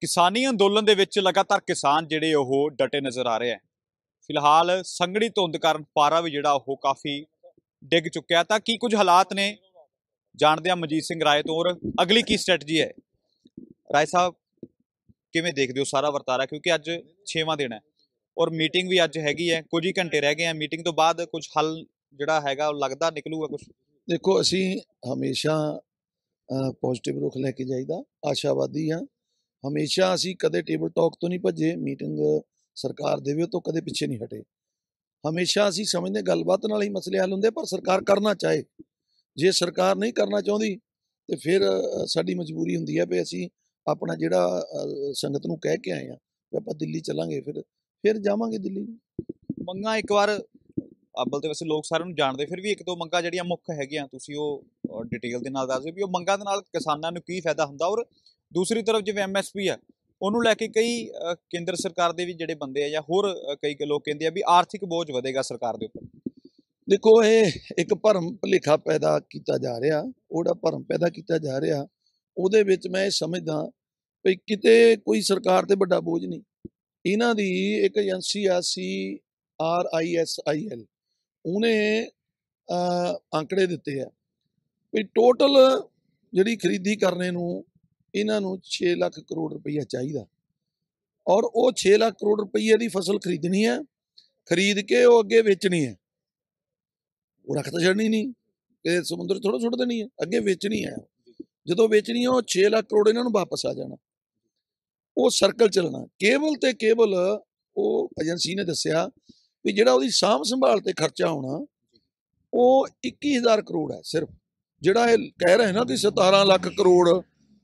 ਕਿਸਾਨੀ ਅੰਦੋਲਨ ਦੇ ਵਿੱਚ ਲਗਾਤਾਰ ਕਿਸਾਨ ਜਿਹੜੇ ਉਹ ਡਟੇ ਨਜ਼ਰ ਆ ਰਹੇ ਹੈ। ਫਿਲਹਾਲ ਸੰਘਣੀ ਧੁੰਦ ਕਾਰਨ ਪਾਰਾ ਵੀ ਜਿਹੜਾ ਉਹ ਕਾਫੀ ਡਿੱਗ ਚੁੱਕਿਆ। ਤਾਂ ਕੀ ਕੁਝ ਹਾਲਾਤ ਨੇ, ਜਾਣਦੇ ਹਾਂ ਮਨਜੀਤ ਸਿੰਘ ਰਾਏ ਤੋਂ। ਔਰ ਅਗਲੀ ਕੀ ਸਟ੍ਰੈਟਜੀ ਹੈ ਰਾਏ ਸਾਹਿਬ, ਕਿਵੇਂ ਦੇਖਦੇ ਹੋ ਸਾਰਾ ਵਰਤਾਰਾ? ਕਿਉਂਕਿ ਅੱਜ 6ਵਾਂ ਦਿਨ ਹੈ ਔਰ ਮੀਟਿੰਗ ਵੀ ਅੱਜ ਹੈਗੀ ਹੈ, ਕੁਝ ਹੀ ਘੰਟੇ ਰਹਿ ਗਏ ਆ। ਮੀਟਿੰਗ ਤੋਂ ਬਾਅਦ ਕੁਝ ਹੱਲ ਜਿਹੜਾ ਹੈਗਾ ਉਹ ਲੱਗਦਾ ਨਿਕਲੂਗਾ ਕੁਝ? ਦੇਖੋ, ਅਸੀਂ ਹਮੇਸ਼ਾ ਪੋਜ਼ਿਟਿਵ ਰੁਖ ਲੈ ਕੇ ਜਾਈਦਾ, ਆਸ਼ਾਵਾਦੀ ਹਾਂ। ਹਮੇਸ਼ਾ ਅਸੀਂ ਕਦੇ ਟੇਬਲ ਟਾਕ ਤੋਂ ਨਹੀਂ ਭੱਜੇ, ਮੀਟਿੰਗ ਸਰਕਾਰ ਦੇਵੇ ਤੋਂ ਕਦੇ ਪਿੱਛੇ ਨਹੀਂ ਹਟੇ। ਹਮੇਸ਼ਾ ਅਸੀਂ ਸਮਝਦੇ ਗੱਲਬਾਤ ਨਾਲ ਹੀ ਮਸਲੇ ਹੱਲ ਹੁੰਦੇ, ਪਰ ਸਰਕਾਰ ਕਰਨਾ ਚਾਹੇ। ਜੇ ਸਰਕਾਰ ਨਹੀਂ ਕਰਨਾ ਚਾਹੁੰਦੀ ਤੇ ਫਿਰ ਸਾਡੀ ਮਜਬੂਰੀ ਹੁੰਦੀ ਹੈ ਵੀ ਅਸੀਂ ਆਪਣਾ ਜਿਹੜਾ ਸੰਗਤ ਨੂੰ ਕਹਿ ਕੇ ਆਏ ਹਾਂ ਵੀ ਆਪਾਂ ਦਿੱਲੀ ਚੱਲਾਂਗੇ, ਫਿਰ ਜਾਵਾਂਗੇ ਦਿੱਲੀ। ਮੰਗਾਂ ਇੱਕ ਵਾਰ ਅੱਬਲ ਤੇ ਵੈਸੇ ਲੋਕ ਸਾਰਿਆਂ ਨੂੰ ਜਾਣਦੇ, ਫਿਰ ਵੀ ਇੱਕ ਦੋ ਮੰਗਾਂ ਜਿਹੜੀਆਂ ਮੁੱਖ ਹੈਗੀਆਂ, ਤੁਸੀਂ ਉਹ ਡਿਟੇਲ ਦੇ ਨਾਲ ਦੱਸ ਦਿਓ ਵੀ ਉਹ ਮੰਗਾਂ ਦੇ ਨਾਲ ਕਿਸਾਨਾਂ ਨੂੰ ਕੀ ਫਾਇਦਾ ਹੁੰਦਾ। ਔਰ ਦੂਸਰੀ ਤਰਫ ਜਿਵੇਂ MSP ਹੈ, ਉਹਨੂੰ ਲੈ ਕੇ ਕਈ ਕੇਂਦਰ ਸਰਕਾਰ ਦੇ ਵੀ ਜਿਹੜੇ ਬੰਦੇ ਆ ਜਾਂ ਹੋਰ ਕਈ ਲੋਕ ਕਹਿੰਦੇ ਆ ਵੀ ਆਰਥਿਕ ਬੋਝ ਵਧੇਗਾ ਸਰਕਾਰ ਦੇ ਉੱਪਰ। ਦੇਖੋ, ਇਹ ਇੱਕ ਭਰਮ ਭੁਲੇਖਾ ਪੈਦਾ ਕੀਤਾ ਜਾ ਰਿਹਾ, ਉਹਦਾ ਭਰਮ ਪੈਦਾ ਕੀਤਾ ਜਾ ਰਿਹਾ। ਉਹਦੇ ਵਿੱਚ ਮੈਂ ਇਹ ਸਮਝਦਾ ਵੀ ਕਿਤੇ ਕੋਈ ਸਰਕਾਰ ਤੇ ਵੱਡਾ ਬੋਝ ਨਹੀਂ। ਇਹਨਾਂ ਦੀ ਇੱਕ ਏਜੰਸੀ ਆ CRISIL, ਉਹਨੇ ਅੰਕੜੇ ਦਿੱਤੇ ਆ ਵੀ ਟੋਟਲ ਜਿਹੜੀ ਖਰੀਦੀ ਕਰਨੇ ਨੂੰ ਇਹਨਾਂ ਨੂੰ 6 ਲੱਖ ਕਰੋੜ ਰੁਪਈਆ ਚਾਹੀਦਾ। ਔਰ ਉਹ 6 ਲੱਖ ਕਰੋੜ ਰੁਪਈਏ ਦੀ ਫਸਲ ਖਰੀਦਣੀ ਹੈ, ਖਰੀਦ ਕੇ ਉਹ ਅੱਗੇ ਵੇਚਣੀ ਹੈ। ਉਹ ਰੱਖ ਤਾਂ ਛੱਡਣੀ ਨਹੀਂ ਕਿ ਸਮੁੰਦਰ ਥੋੜਾ ਸੁੱਟ ਦੇਣੀ ਹੈ, ਅੱਗੇ ਵੇਚਣੀ ਹੈ। ਜਦੋਂ ਵੇਚਣੀ ਹੈ ਉਹ 6 ਲੱਖ ਕਰੋੜ ਇਹਨਾਂ ਨੂੰ ਵਾਪਸ ਆ ਜਾਣਾ। ਉਹ ਸਰਕਲ ਚੱਲਣਾ। ਕੇਵਲ ਤੇ ਕੇਵਲ ਉਹ ਏਜੰਸੀ ਨੇ ਦੱਸਿਆ ਵੀ ਜਿਹੜਾ ਉਹਦੀ ਸਾਂਭ ਸੰਭਾਲ ਤੇ ਖਰਚਾ ਆਉਣਾ ਉਹ 21,000 ਕਰੋੜ ਹੈ ਸਿਰਫ। ਜਿਹੜਾ ਇਹ ਕਹਿ ਰਹੇ ਨਾ ਕਿ 17 ਲੱਖ ਕਰੋੜ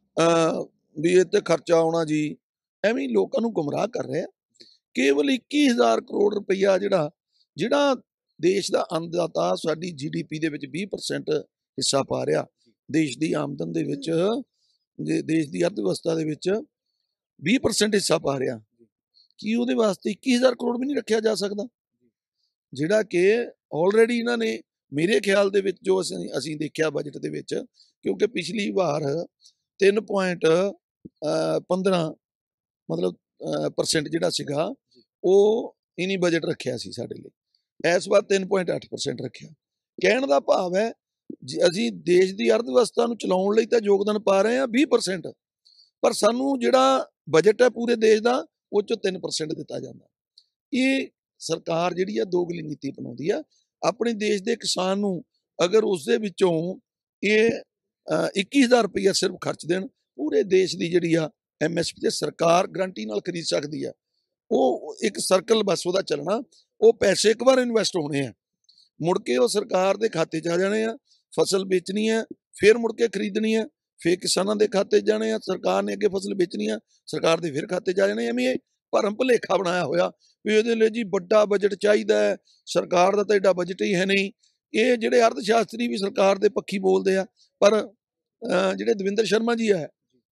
ਵੀ ਇਹ ਤੇ ਖਰਚਾ ਆਉਣਾ ਜੀ, ਐਵੇਂ ਲੋਕਾਂ ਨੂੰ ਗੁੰਮਰਾਹ ਕਰ ਰਿਹਾ। ਕੇਵਲ 21,000 ਕਰੋੜ ਰੁਪਈਆ ਜਿਹੜਾ ਦੇਸ਼ ਦਾ ਅੰਨਦਾਤਾ ਸਾਡੀ GDP ਦੇ ਵਿੱਚ 20% ਹਿੱਸਾ ਪਾ ਰਿਹਾ, ਦੇਸ਼ ਦੀ ਆਮਦਨ ਦੇ ਵਿੱਚ, ਦੇਸ਼ ਦੀ ਅਰਥ ਵਿਵਸਥਾ ਦੇ ਵਿੱਚ 20% ਹਿੱਸਾ ਪਾ ਰਿਹਾ। ਕੀ ਉਹਦੇ ਵਾਸਤੇ 21,000 ਕਰੋੜ ਵੀ ਨਹੀਂ ਰੱਖਿਆ ਜਾ ਸਕਦਾ? ਜਿਹੜਾ ਕਿ ਆਲਰੇਡੀ ਇਹਨਾਂ ਨੇ ਮੇਰੇ ਖਿਆਲ ਦੇ ਵਿੱਚ ਜੋ ਅਸੀਂ ਦੇਖਿਆ ਬਜਟ ਦੇ ਵਿੱਚ, ਕਿਉਂਕਿ ਪਿਛਲੀ ਵਾਰ 3.15 ਮਤਲਬ % ਜਿਹੜਾ ਸੀਗਾ ਉਹ ਇਨੀ ਬਜਟ ਰੱਖਿਆ ਸੀ ਸਾਡੇ ਲਈ। ਇਸ ਵਾਰ 3.8% ਰੱਖਿਆ। ਕਹਿਣ ਦਾ ਭਾਵ ਹੈ ਅਸੀਂ ਦੇਸ਼ ਦੀ ਅਰਥ ਵਿਵਸਥਾ ਨੂੰ ਚਲਾਉਣ ਲਈ ਤਾਂ ਯੋਗਦਾਨ ਪਾ ਰਹੇ ਹਾਂ 20%, ਪਰ ਸਾਨੂੰ ਜਿਹੜਾ ਬਜਟ ਹੈ ਪੂਰੇ ਦੇਸ਼ ਦਾ ਉਹ 'ਚੋਂ 3% ਦਿੱਤਾ ਜਾਂਦਾ। ਇਹ ਸਰਕਾਰ ਜਿਹੜੀ ਆ ਦੋਗਲੀ ਨੀਤੀ ਅਪਣਾਉਂਦੀ ਆ। ਆਪਣੇ ਦੇਸ਼ ਦੇ ਕਿਸਾਨ ਨੂੰ ਅਗਰ ਉਸਦੇ ਵਿੱਚੋਂ ਇਹ 21,000 ਰੁਪਈਆ ਸਿਰਫ ਖਰਚ ਦੇਣ, ਪੂਰੇ ਦੇਸ਼ ਦੀ ਜਿਹੜੀ ਆ MSP ਤੇ ਸਰਕਾਰ ਗਰੰਟੀ ਨਾਲ ਖਰੀਦ ਸਕਦੀ ਆ। ਉਹ ਇੱਕ ਸਰਕਲ ਬਸ ਉਹਦਾ ਚੱਲਣਾ। ਉਹ ਪੈਸੇ ਇੱਕ ਵਾਰ ਇਨਵੈਸਟ ਹੋਣੇ ਆ, ਮੁੜ ਕੇ ਉਹ ਸਰਕਾਰ ਦੇ ਖਾਤੇ 'ਚ ਆ ਜਾਣੇ ਆ। ਫਸਲ ਵੇਚਣੀ ਹੈ, ਫਿਰ ਮੁੜ ਕੇ ਖਰੀਦਣੀ ਹੈ, ਫਿਰ ਕਿਸਾਨਾਂ ਦੇ ਖਾਤੇ 'ਚ ਜਾਣੇ ਆ। ਸਰਕਾਰ ਨੇ ਅੱਗੇ ਫਸਲ ਵੇਚਣੀ ਆ, ਸਰਕਾਰ ਦੇ ਫਿਰ ਖਾਤੇ 'ਚ ਆ ਜਾਣੇ। ਐਵੇਂ ਇਹ ਭਰਮ ਭੁਲੇਖਾ ਬਣਾਇਆ ਹੋਇਆ ਵੀ ਇਹਦੇ ਲਈ ਜੀ ਵੱਡਾ ਬਜਟ ਚਾਹੀਦਾ ਹੈ, ਸਰਕਾਰ ਦਾ ਤਾਂ ਐਡਾ ਬਜਟ ਹੀ ਹੈ ਨਹੀਂ। ਇਹ ਜਿਹੜੇ ਅਰਥ ਸ਼ਾਸਤਰੀ ਵੀ ਸਰਕਾਰ ਦੇ ਪੱਖੀ ਬੋਲਦੇ ਆ, ਪਰ ਜਿਹੜੇ ਦਵਿੰਦਰ ਸ਼ਰਮਾ ਜੀ ਹੈ,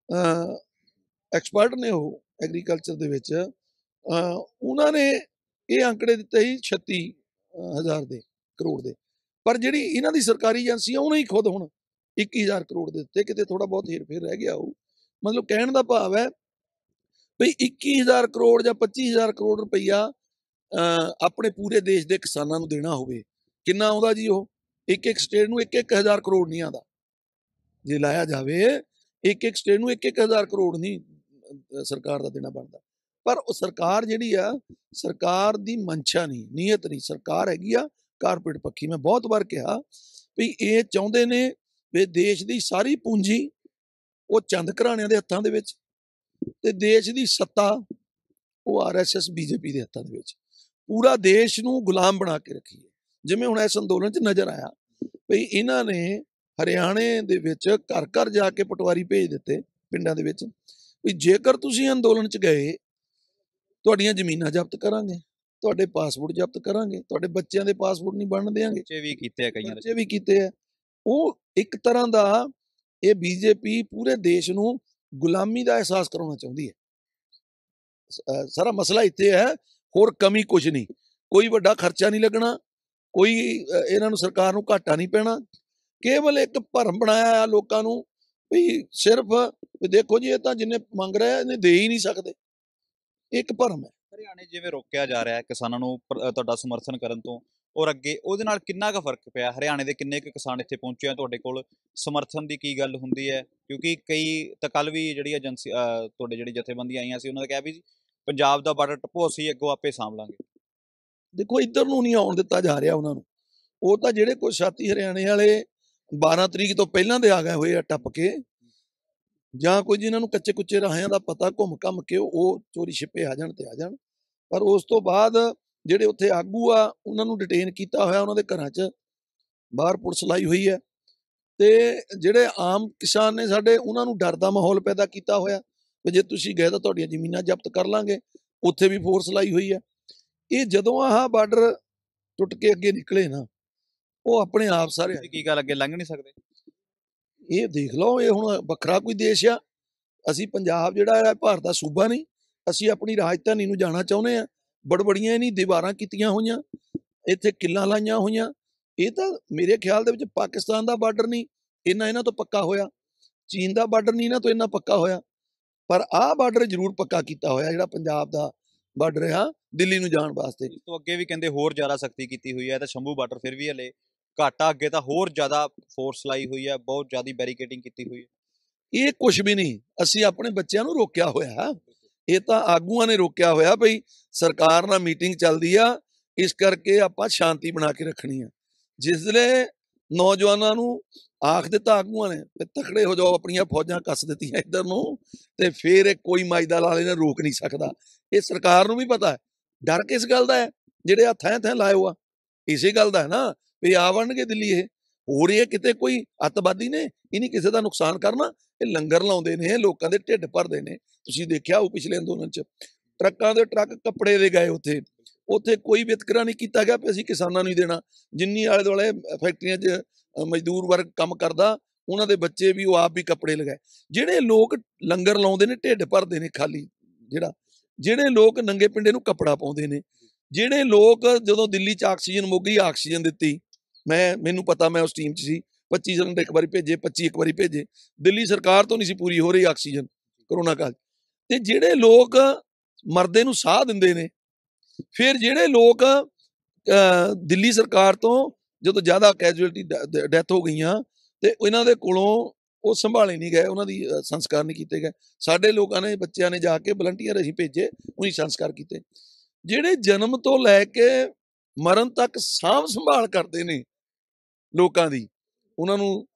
ਐਕਸਪਰਟ ਨੇ ਉਹ ਐਗਰੀਕਲਚਰ ਦੇ ਵਿੱਚ, ਉਹਨਾਂ ਨੇ ਇਹ ਅੰਕੜੇ ਦਿੱਤੇ ਸੀ 36,000 ਕਰੋੜ ਦੇ। ਪਰ ਜਿਹੜੀ ਇਹਨਾਂ ਦੀ ਸਰਕਾਰੀ ਏਜੰਸੀ ਆ ਉਹਨੇ ਹੀ ਖੁਦ ਹੁਣ 21,000 ਕਰੋੜ ਦੇ ਦਿੱਤੇ। ਕਿਤੇ ਥੋੜਾ ਬਹੁਤ ਹੇਰ ਫੇਰ ਰਹਿ ਗਿਆ ਉਹ। ਮਤਲਬ ਕਹਿਣ ਦਾ ਭਾਵ ਹੈ ਵੀ 21,000 ਕਰੋੜ ਜਾਂ 25,000 ਕਰੋੜ ਰੁਪਈਆ ਆਪਣੇ ਪੂਰੇ ਦੇਸ਼ ਦੇ ਕਿਸਾਨਾਂ ਨੂੰ ਦੇਣਾ ਹੋਵੇ, ਕਿੰਨਾ ਆਉਂਦਾ ਜੀ? ਉਹ ਇੱਕ ਸਟੇਟ ਨੂੰ 1,000 ਕਰੋੜ ਨਹੀਂ ਆਉਂਦਾ। ਜੇ ਲਾਇਆ ਜਾਵੇ ਇੱਕ ਸਟੇਟ ਨੂੰ 1,000 ਕਰੋੜ ਨਹੀਂ ਸਰਕਾਰ ਦਾ ਦੇਣਾ ਬਣਦਾ। ਪਰ ਉਹ ਸਰਕਾਰ ਜਿਹੜੀ ਆ, ਸਰਕਾਰ ਦੀ ਮਨਸ਼ਾ ਨਹੀਂ, ਨੀਅਤ ਨਹੀਂ। ਸਰਕਾਰ ਹੈਗੀ ਆ ਕਾਰਪੋਰੇਟ ਪੱਖੀ। ਮੈਂ ਬਹੁਤ ਵਾਰ ਕਿਹਾ ਵੀ ਇਹ ਚਾਹੁੰਦੇ ਨੇ ਵੀ ਦੇਸ਼ ਦੀ ਸਾਰੀ ਪੂੰਜੀ ਉਹ ਚੰਦ ਘਰਾਣਿਆਂ ਦੇ ਹੱਥਾਂ ਦੇ ਵਿੱਚ, ਤੇ ਦੇਸ਼ ਦੀ ਸੱਤਾ ਉਹ RSS BJP ਦੇ ਹੱਥਾਂ ਦੇ ਵਿੱਚ। ਪੂਰਾ ਦੇਸ਼ ਨੂੰ ਗੁਲਾਮ ਬਣਾ ਕੇ ਰੱਖੀਏ। ਜਿਵੇਂ ਹੁਣ ਇਸ ਅੰਦੋਲਨ 'ਚ ਨਜ਼ਰ ਆਇਆ ਵੀ ਇਹਨਾਂ ਨੇ ਹਰਿਆਣੇ ਦੇ ਵਿੱਚ ਘਰ ਘਰ ਜਾ ਕੇ ਪਟਵਾਰੀ ਭੇਜ ਦਿੱਤੇ ਪਿੰਡਾਂ ਦੇ ਵਿੱਚ ਵੀ ਜੇਕਰ ਤੁਸੀਂ ਅੰਦੋਲਨ 'ਚ ਗਏ, ਤੁਹਾਡੀਆਂ ਜ਼ਮੀਨਾਂ ਜ਼ਬਤ ਕਰਾਂਗੇ, ਤੁਹਾਡੇ ਪਾਸਪੋਰਟ ਜ਼ਬਤ ਕਰਾਂਗੇ, ਤੁਹਾਡੇ ਬੱਚਿਆਂ ਦੇ ਪਾਸਪੋਰਟ ਨਹੀਂ ਬਣਨ ਦੇਵਾਂਗੇ। ਬੱਚੇ ਵੀ ਕੀਤੇ ਆ, ਕਈਆਂ ਬੱਚੇ ਵੀ ਕੀਤੇ ਆ। ਉਹ ਇੱਕ ਤਰ੍ਹਾਂ ਦਾ ਇਹ BJP ਪੂਰੇ ਦੇਸ਼ ਨੂੰ ਗੁਲਾਮੀ ਦਾ ਅਹਿਸਾਸ ਕਰਾਉਣਾ ਚਾਹੁੰਦੀ ਹੈ। ਸਾਰਾ ਮਸਲਾ ਇੱਥੇ ਹੈ, ਹੋਰ ਕਮੀ ਕੁਝ ਨਹੀਂ। ਕੋਈ ਵੱਡਾ ਖਰਚਾ ਨਹੀਂ ਲੱਗਣਾ, ਕੋਈ ਇਹਨਾਂ ਨੂੰ ਸਰਕਾਰ ਨੂੰ ਘਾਟਾ ਨਹੀਂ ਪੈਣਾ। ਕੇਵਲ ਇੱਕ ਭਰਮ ਬਣਾਇਆ ਆ ਲੋਕਾਂ ਨੂੰ ਵੀ ਸਿਰਫ ਵੀ ਦੇਖੋ ਜੀ ਇਹ ਤਾਂ ਜਿੰਨੇ ਮੰਗ ਰਿਹਾ ਇਹਨੇ ਦੇ ਹੀ ਨਹੀਂ ਸਕਦੇ, ਇੱਕ ਭਰਮ ਹੈ। ਹਰਿਆਣੇ ਜਿਵੇਂ ਰੋਕਿਆ ਜਾ ਰਿਹਾ ਹੈ ਕਿਸਾਨਾਂ ਨੂੰ ਤੁਹਾਡਾ ਸਮਰਥਨ ਕਰਨ ਤੋਂ, ਔਰ ਅੱਗੇ ਉਹਦੇ ਨਾਲ ਕਿੰਨਾ ਕੁ ਫਰਕ ਪਿਆ? ਹਰਿਆਣੇ ਦੇ ਕਿੰਨੇ ਕੁ ਕਿਸਾਨ ਇੱਥੇ ਪਹੁੰਚੇ ਆ ਤੁਹਾਡੇ ਕੋਲ? ਸਮਰਥਨ ਦੀ ਕੀ ਗੱਲ ਹੁੰਦੀ ਹੈ? ਕਿਉਂਕਿ ਕਈ ਤਾਂ ਕੱਲ ਵੀ ਜਿਹੜੀ ਏਜੰਸੀ ਤੁਹਾਡੇ ਜਿਹੜੀ ਜਥੇਬੰਦੀਆਂ ਆਈਆਂ ਸੀ ਉਹਨਾਂ ਨੇ ਕਿਹਾ ਵੀ ਪੰਜਾਬ ਦਾ ਬਾਰਡਰ ਟੱਪੋ, ਅਸੀਂ ਅੱਗੋਂ ਆਪੇ ਸਾਂਭ ਲਾਂਗੇ। ਦੇਖੋ ਇੱਧਰ ਨੂੰ ਨਹੀਂ ਆਉਣ ਦਿੱਤਾ ਜਾ ਰਿਹਾ ਉਹਨਾਂ ਨੂੰ। ਉਹ ਤਾਂ ਜਿਹੜੇ ਕੋਈ ਸਾਥੀ ਹਰਿਆਣੇ ਵਾਲੇ 12 ਤਰੀਕ ਤੋਂ ਪਹਿਲਾਂ ਦੇ ਆ ਗਏ ਹੋਏ ਆ ਟੱਪ ਕੇ, ਜਾਂ ਕੋਈ ਜਿਨ੍ਹਾਂ ਨੂੰ ਕੱਚੇ ਕੁੱਚੇ ਰਾਹਿਆਂ ਦਾ ਪਤਾ ਘੁੰਮ ਘੰਮ ਕੇ ਉਹ ਚੋਰੀ ਛਿਪੇ ਆ ਜਾਣ ਤੇ ਆ ਜਾਣ। ਪਰ ਉਸ ਤੋਂ ਬਾਅਦ ਜਿਹੜੇ ਉੱਥੇ ਆਗੂ ਆ ਉਹਨਾਂ ਨੂੰ ਡਿਟੇਨ ਕੀਤਾ ਹੋਇਆ, ਉਹਨਾਂ ਦੇ ਘਰਾਂ 'ਚ ਬਾਹਰ ਪੁਲਿਸ ਲਾਈ ਹੋਈ ਹੈ। ਤੇ ਜਿਹੜੇ ਆਮ ਕਿਸਾਨ ਨੇ ਸਾਡੇ, ਉਹਨਾਂ ਨੂੰ ਡਰ ਦਾ ਮਾਹੌਲ ਪੈਦਾ ਕੀਤਾ ਹੋਇਆ ਕਿ ਜੇ ਤੁਸੀਂ ਗਏ ਤਾਂ ਤੁਹਾਡੀਆਂ ਜ਼ਮੀਨਾਂ ਜ਼ਬਤ ਕਰ ਲਾਂਗੇ, ਉੱਥੇ ਵੀ ਫੋਰਸ ਲਾਈ ਹੋਈ ਹੈ। ਇਹ ਜਦੋਂ ਆਹ ਬਾਰਡਰ ਟੁੱਟ ਕੇ ਅੱਗੇ ਨਿਕਲੇ ਨਾ, ਉਹ ਆਪਣੇ ਆਪ ਸਾਰੇ ਕੀ ਗੱਲ ਅੱਗੇ ਲੰਘ ਨਹੀਂ ਸਕਦੇ? ਇਹ ਦੇਖ ਲਓ, ਇਹ ਹੁਣ ਵੱਖਰਾ ਕੋਈ ਦੇਸ਼ ਆ। ਅਸੀਂ ਪੰਜਾਬ ਜਿਹੜਾ ਹੈ ਭਾਰਤ ਦਾ ਸੂਬਾ ਨਹੀਂ, ਅਸੀਂ ਆਪਣੀ ਰਾਜਧਾਨੀ ਨੂੰ ਜਾਣਾ ਚਾਹੁੰਦੇ ਆ। ਬੜਬੜੀਆਂ ਨਹੀਂ ਦੀਵਾਰਾਂ ਕੀਤੀਆਂ ਹੋਈਆਂ, ਇੱਥੇ ਕਿੱਲਾਂ ਲਾਈਆਂ ਹੋਈਆਂ। ਇਹ ਤਾਂ ਮੇਰੇ ਖਿਆਲ ਦੇ ਵਿੱਚ ਪਾਕਿਸਤਾਨ ਦਾ ਬਾਰਡਰ ਨਹੀਂ ਇਹਨਾਂ ਤੋਂ ਪੱਕਾ ਹੋਇਆ, ਚੀਨ ਦਾ ਬਾਰਡਰ ਨਹੀਂ ਇਹਨਾਂ ਤੋਂ ਇੰਨਾ ਪੱਕਾ ਹੋਇਆ, ਪਰ ਆਹ ਬਾਰਡਰ ਜ਼ਰੂਰ ਪੱਕਾ ਕੀਤਾ ਹੋਇਆ ਜਿਹੜਾ ਪੰਜਾਬ ਦਾ ਬਾਰਡਰ ਆ ਦਿੱਲੀ ਨੂੰ ਜਾਣ ਵਾਸਤੇ। ਇਸ ਤੋਂ ਅੱਗੇ ਵੀ ਕਹਿੰਦੇ ਹੋਰ ਜ਼ਿਆਦਾ ਸਖਤੀ ਕੀਤੀ ਹੋਈ ਹੈ, ਤਾਂ ਸ਼ੰਭੂ ਬਾਰਡਰ ਫਿਰ ਵੀ ਹਲੇ ਘਾਟਾ, ਅੱਗੇ ਤਾਂ ਹੋਰ ਜ਼ਿਆਦਾ ਫੋਰਸ ਲਾਈ ਹੋਈ ਹੈ, ਬਹੁਤ ਜ਼ਿਆਦਾ ਬੈਰੀਕੇਡਿੰਗ ਕੀਤੀ ਹੋਈ ਹੈ। ਇਹ ਕੁਝ ਵੀ ਨਹੀਂ, ਅਸੀਂ ਆਪਣੇ ਬੱਚਿਆਂ ਨੂੰ ਰੋਕਿਆ ਹੋਇਆ। ਇਹ ਤਾਂ ਆਗੂਆਂ ਨੇ ਰੋਕਿਆ ਹੋਇਆ ਬਈ ਸਰਕਾਰ ਨਾਲ ਮੀਟਿੰਗ ਚੱਲਦੀ ਆ, ਇਸ ਕਰਕੇ ਆਪਾਂ ਸ਼ਾਂਤੀ ਬਣਾ ਕੇ ਰੱਖਣੀ ਆ। ਜਿਸਲੇ ਨੌਜਵਾਨਾਂ ਨੂੰ ਆਖ ਦਿੱਤਾ ਆਗੂਆਂ ਨੇ ਵੀ ਤਕੜੇ ਹੋ ਜਾਓ, ਆਪਣੀਆਂ ਫੌਜਾਂ ਕੱਸ ਦਿੱਤੀਆਂ ਇੱਧਰ ਨੂੰ, ਤੇ ਫਿਰ ਇਹ ਕੋਈ ਮਾਜਦਾ ਲਾਲੇ ਨੇ ਰੋਕ ਨਹੀਂ ਸਕਦਾ। ਇਹ ਸਰਕਾਰ ਨੂੰ ਵੀ ਪਤਾ ਹੈ। ਡਰ ਕਿਸ ਗੱਲ ਦਾ ਹੈ? ਜਿਹੜੇ ਆ ਥੈਂ ਲਾਏ ਹੋ ਆ, ਇਸੇ ਗੱਲ ਦਾ ਹੈ ਨਾ ਵੀ ਆ ਵੜਨਗੇ ਦਿੱਲੀ। ਇਹ ਹੋ ਰਹੀ ਹੈ ਕਿਤੇ ਕੋਈ ਅੱਤਵਾਦੀ ਨੇ, ਇਹ ਨਹੀਂ ਕਿਸੇ ਦਾ ਨੁਕਸਾਨ ਕਰਨਾ। ਇਹ ਲੰਗਰ ਲਾਉਂਦੇ ਨੇ, ਲੋਕਾਂ ਦੇ ਢਿੱਡ ਭਰਦੇ ਨੇ। ਤੁਸੀਂ ਦੇਖਿਆ ਉਹ ਪਿਛਲੇ ਅੰਦੋਲਨ 'ਚ ਟਰੱਕਾਂ ਦੇ ਟਰੱਕ ਕੱਪੜੇ ਦੇ ਗਏ, ਉੱਥੇ ਕੋਈ ਵਿਤਕਰਾ ਨਹੀਂ ਕੀਤਾ ਗਿਆ ਵੀ ਅਸੀਂ ਕਿਸਾਨਾਂ ਨੂੰ ਹੀ ਦੇਣਾ। ਜਿੰਨੀ ਆਲੇ ਦੁਆਲੇ ਫੈਕਟਰੀਆਂ 'ਚ ਮਜ਼ਦੂਰ ਵਰਗ ਕੰਮ ਕਰਦਾ, ਉਹਨਾਂ ਦੇ ਬੱਚੇ ਵੀ, ਉਹ ਆਪ ਵੀ ਕੱਪੜੇ ਲਗਾਏ। ਜਿਹੜੇ ਲੋਕ ਲੰਗਰ ਲਾਉਂਦੇ ਨੇ, ਢਿੱਡ ਭਰਦੇ ਨੇ ਖਾਲੀ, ਜਿਹੜੇ ਲੋਕ ਨੰਗੇ ਪਿੰਡੇ ਨੂੰ ਕੱਪੜਾ ਪਾਉਂਦੇ ਨੇ, ਜਿਹੜੇ ਲੋਕ ਜਦੋਂ ਦਿੱਲੀ 'ਚ ਆਕਸੀਜਨ ਮੁੱਕ ਗਈ, ਆਕਸੀਜਨ ਦਿੱਤੀ। ਮੈਨੂੰ ਪਤਾ, ਮੈਂ ਉਸ ਟੀਮ 'ਚ ਸੀ। 25 ਸਿਲੰਡਰ ਇੱਕ ਵਾਰੀ ਭੇਜੇ, 25 ਇੱਕ ਵਾਰੀ ਭੇਜੇ। ਦਿੱਲੀ ਸਰਕਾਰ ਤੋਂ ਨਹੀਂ ਸੀ ਪੂਰੀ ਹੋ ਰਹੀ ਆਕਸੀਜਨ ਕਰੋਨਾ ਕਾਲ। ਤੇ ਜਿਹੜੇ ਲੋਕ ਮਰਦੇ ਨੂੰ ਸਾਹ ਦਿੰਦੇ ਨੇ, ਫਿਰ ਜਿਹੜੇ ਲੋਕ ਦਿੱਲੀ ਸਰਕਾਰ ਤੋਂ ਜਦੋਂ ਜ਼ਿਆਦਾ ਕੈਜੂਅਲਟੀ ਡੈਥ ਹੋ ਗਈਆਂ ਤੇ ਇਹਨਾਂ ਦੇ ਕੋਲੋਂ ਉਹ ਸੰਭਾਲੇ ਨਹੀਂ ਗਏ, ਉਹਨਾਂ ਦੀ ਸੰਸਕਾਰ ਨਹੀਂ ਕੀਤੇ ਗਏ। ਸਾਡੇ ਲੋਕਾਂ ਨੇ, ਬੱਚਿਆਂ ਨੇ ਜਾ ਕੇ ਵਲੰਟੀਅਰ ਅਸੀਂ ਭੇਜੇ, ਉਹੀ ਸੰਸਕਾਰ ਕੀਤੇ। ਜਿਹੜੇ ਜਨਮ ਤੋਂ ਲੈ ਕੇ ਮਰਨ ਤੱਕ ਸਾਂਭ ਸੰਭਾਲ ਕਰਦੇ ਨੇ ਲੋਕਾਂ ਦੀ, ਉਹਨਾਂ ਨੂੰ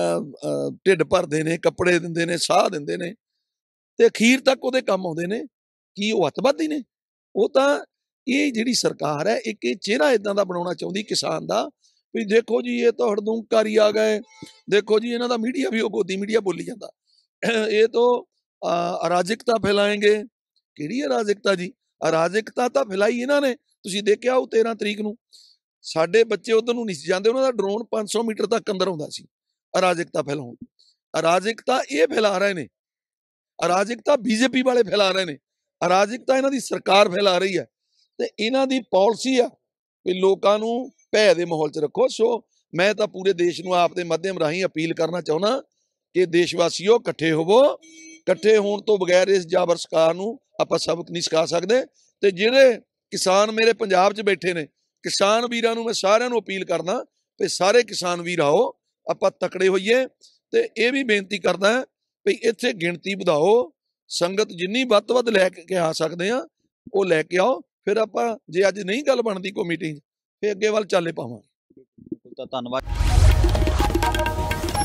ਢਿੱਡ ਭਰਦੇ ਨੇ, ਕੱਪੜੇ ਦਿੰਦੇ ਨੇ, ਸਾਹ ਦਿੰਦੇ ਨੇ, ਤੇ ਅਖੀਰ ਤੱਕ ਉਹਦੇ ਕੰਮ ਆਉਂਦੇ ਨੇ। ਕੀ ਉਹ ਅੱਤਵਾਦੀ ਨੇ? ਉਹ ਤਾਂ ਇਹ ਜਿਹੜੀ ਸਰਕਾਰ ਹੈ, ਇੱਕ ਇਹ ਚਿਹਰਾ ਇਦਾਂ ਦਾ ਬਣਾਉਣਾ ਚਾਹੁੰਦੀ ਕਿਸਾਨ ਦਾ ਵੀ ਦੇਖੋ ਜੀ ਇਹ ਤਾਂ ਹੜਦੂੰਕਾਰੀ ਆ ਗਏ, ਦੇਖੋ ਜੀ ਇਹਨਾਂ ਦਾ ਮੀਡੀਆ ਵੀ ਉਹ ਗੋਦੀ ਮੀਡੀਆ ਬੋਲੀ ਜਾਂਦਾ, ਇਹ ਤਾਂ ਅਰਾਜਕਤਾ ਫੈਲਾਏਂਗੇ। ਕਿਹੜੀ ਅਰਾਜਕਤਾ ਜੀ? ਅਰਾਜਕਤਾ ਤਾਂ ਫੈਲਾਈ ਇਹਨਾਂ ਨੇ। ਤੁਸੀਂ ਦੇਖਿਆ ਉਹ 13 ਤਰੀਕ ਨੂੰ ਸਾਡੇ ਬੱਚੇ ਉਧਰ ਨੂੰ ਨਹੀਂ ਸੀ ਜਾਂਦੇ, ਉਹਨਾਂ ਦਾ ਡਰੋਨ 500 ਮੀਟਰ ਤੱਕ ਅੰਦਰ ਆਉਂਦਾ ਸੀ ਅਰਾਜਕਤਾ ਫੈਲਾਉਣ। ਅਰਾਜਕਤਾ ਇਹ ਫੈਲਾ ਰਹੇ ਨੇ, ਅਰਾਜਕਤਾ ਬੀਜੇਪੀ ਵਾਲੇ ਫੈਲਾ ਰਹੇ ਨੇ, ਅਰਾਜਕਤਾ ਇਹਨਾਂ ਦੀ ਸਰਕਾਰ ਫੈਲਾ ਰਹੀ ਹੈ। ਤੇ ਇਹਨਾਂ ਦੀ ਪਾਲਿਸੀ ਆ ਵੀ ਲੋਕਾਂ ਨੂੰ ਭੈ ਦੇ ਮਾਹੌਲ 'ਚ ਰੱਖੋ। ਸੋ ਮੈਂ ਤਾਂ ਪੂਰੇ ਦੇਸ਼ ਨੂੰ ਆਪ ਦੇ ਮਾਧਿਅਮ ਰਾਹੀਂ ਅਪੀਲ ਕਰਨਾ ਚਾਹੁੰਦਾ ਕਿ ਦੇਸ਼ ਵਾਸੀਓ ਇਕੱਠੇ ਹੋਵੋ। ਇਕੱਠੇ ਹੋਣ ਤੋਂ ਬਗੈਰ ਇਸ ਜਾਬਰ ਸਰਕਾਰ ਨੂੰ ਆਪਾਂ ਸਬਕ ਨਹੀਂ ਸਿਖਾ ਸਕਦੇ। ਤੇ ਜਿਹੜੇ ਕਿਸਾਨ ਮੇਰੇ ਪੰਜਾਬ 'ਚ ਬੈਠੇ ਨੇ, ਕਿਸਾਨ ਵੀਰਾਂ ਨੂੰ ਮੈਂ ਸਾਰਿਆਂ ਨੂੰ ਅਪੀਲ ਕਰਦਾ ਵੀ ਸਾਰੇ ਕਿਸਾਨ ਵੀਰ ਆਓ, ਆਪਾਂ ਤਕੜੇ ਹੋਈਏ। ਤੇ ਇਹ ਵੀ ਬੇਨਤੀ ਕਰਦਾ ਵੀ ਇੱਥੇ ਗਿਣਤੀ ਵਧਾਓ, ਸੰਗਤ ਜਿੰਨੀ ਵੱਧ ਤੋਂ ਵੱਧ ਲੈ ਕੇ ਆ ਸਕਦੇ ਆ ਉਹ ਲੈ ਕੇ ਆਓ। ਫਿਰ ਆਪਾਂ ਜੇ ਅੱਜ ਨਹੀਂ ਗੱਲ ਬਣਦੀ ਕੋਈ ਮੀਟਿੰਗ, ਫਿਰ ਅੱਗੇ ਵੱਲ ਚਾਲੇ ਪਾਵਾਂਗੇ। ਤਾਂ ਧੰਨਵਾਦ।